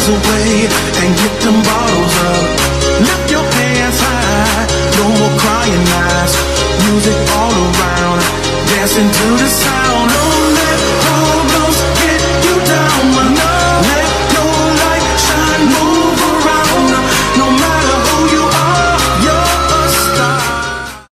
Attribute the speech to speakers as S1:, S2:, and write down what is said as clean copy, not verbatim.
S1: cares away and get them bottles up. Lift your hands high, no more crying eyes. Music all around, dancing to the sound of